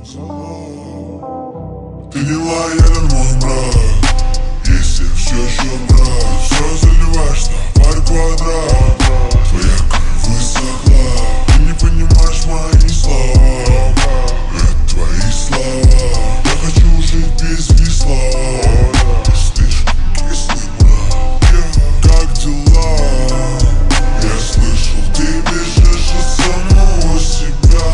Ты не лоялен, мой брат. Если все еще брат, все заливаешь на пар квадрат. Твоя кровь высохла, ты не понимаешь мои слова. Это твои слова. Я хочу жить без весла. Ты слишком кислый, брат. Как дела? Я слышал, ты бежишь от самого себя.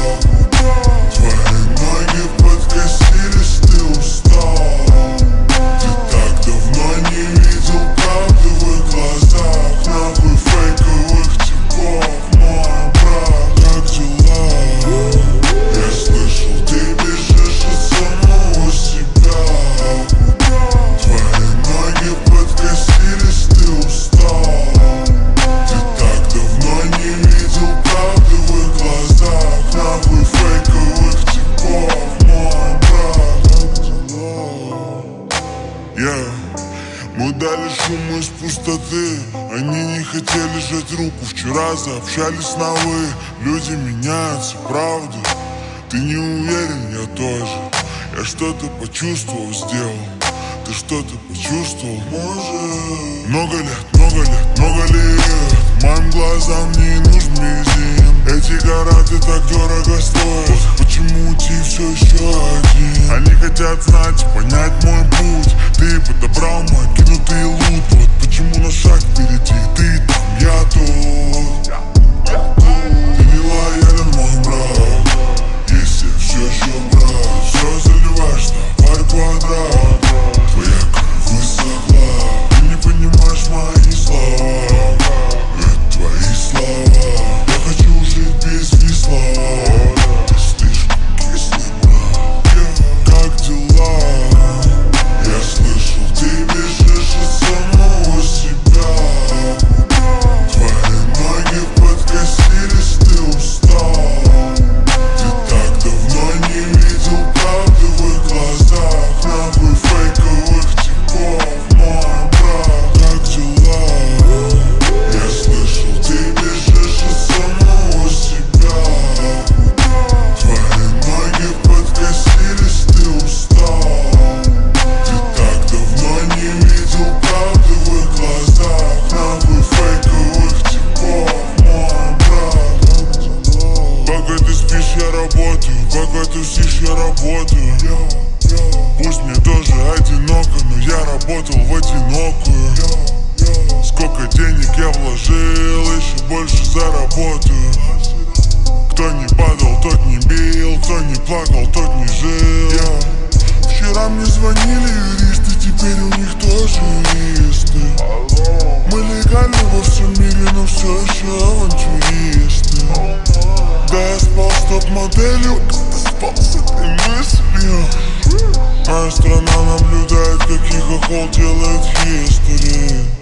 Твои ноги подкосились, ты устал. Ты так давно не видел правды в их глазах. Нахуй фейковых типов, мой брат. Как дела? Я слышал, ты бежишь от самого себя. Твои ноги подкосились, ты устал. Ты так давно не видел правды в их глазах. Нахуй фейковых типов, мой брат. Мы дали шум из пустоты. Они не хотели жать руку. Вчера заобщались на «вы». Люди меняются, правда. Ты не уверен, я тоже. Я что-то почувствовал, сделал. Ты что-то почувствовал, может. Много лет моим глазам не нужен бензин. Эти города так дорого стоят. Почему ты все еще один? Они хотят знать и понять мой путь. Ты подобрал мой кинутый лут. Вот почему на шаг впереди. Ты там, я тут. Ты не лоялен, мой брат. Если все еще брат, все заливаешь на пар квадрат. Твоя кровь высохла, ты не понимаешь мои слова. Это твои слова. Я хочу жить без весла. Ты слишком кислый, брат. Как дела? Я слышал, ты бежишь от самого себя. Твои ноги подкосились, ты устал. Ты так давно не видел правды в их глазах. Нахуй фейковых типов, мой брат. Как дела? Я слышал, ты бежишь от самого себя. Твои ноги подкосились, ты устал. Ты так давно не видел правды в их глазах. Нахуй фейковых типов, мой брат. Пока ты спишь, я работаю. Пока ты спишь, я работаю. Пусть мне тоже одиноко, но я работал в одинокую. Сколько денег я вложил, еще больше заработаю. Кто не падал, тот не бил. Кто не плакал, тот не жил. Вчера мне звонили юристы, теперь у них тоже юристы. Мы легальны во всем мире, но все еще авантюристы. Да, я спал с топ-моделью, когда спал с этой мыслью. Моя страна наблюдает, как их хохол делает history.